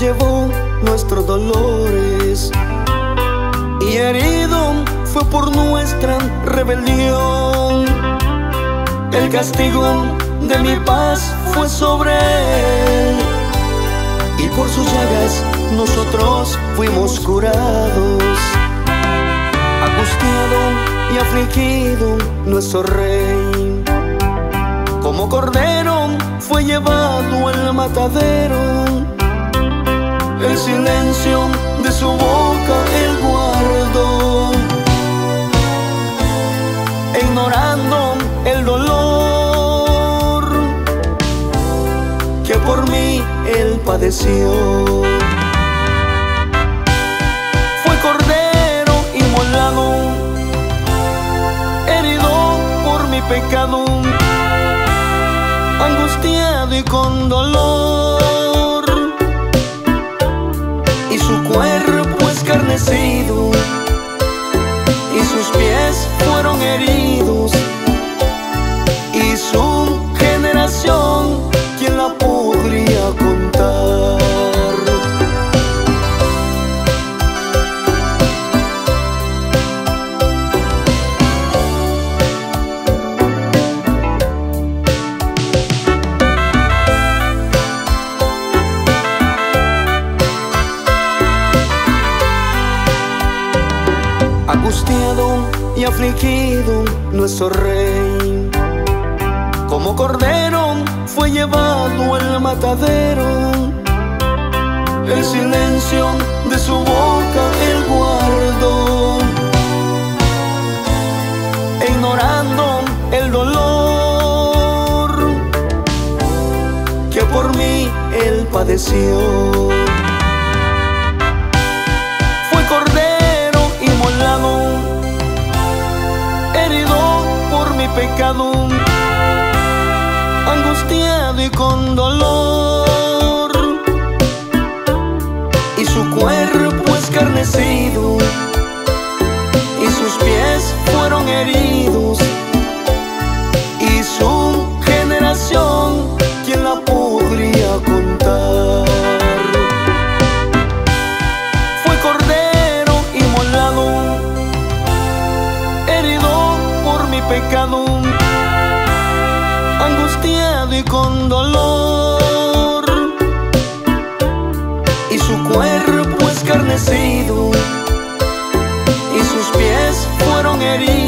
llevó nuestros dolores y herido fue por nuestra rebelión. El castigo de mi paz fue sobre él, y por sus llagas nosotros fuimos curados. Angustiado y afligido nuestro Rey, como cordero fue llevado al matadero. El silencio de su boca él guardó, ignorando el dolor que por mí él padeció. Fue cordero inmolado, herido por mi pecado, angustiado y con dolor, y su cuerpo escarnecido y sus pies fueron heridos, y su generación, ¿quién la podría contar? Angustiado y afligido nuestro Rey, como cordero fue llevado al matadero. El silencio de su boca él guardó, ignorando el dolor que por mí él padeció. Fue cordero inmolado, herido por mi pecado, angustiado y con dolor, y su cuerpo escarnecido y sus pies fueron heridos, y su generación, ¿quién la podría contar? Fue cordero inmolado, herido por mi pecado, angustiado y con dolor, y su cuerpo escarnecido y sus pies fueron heridos,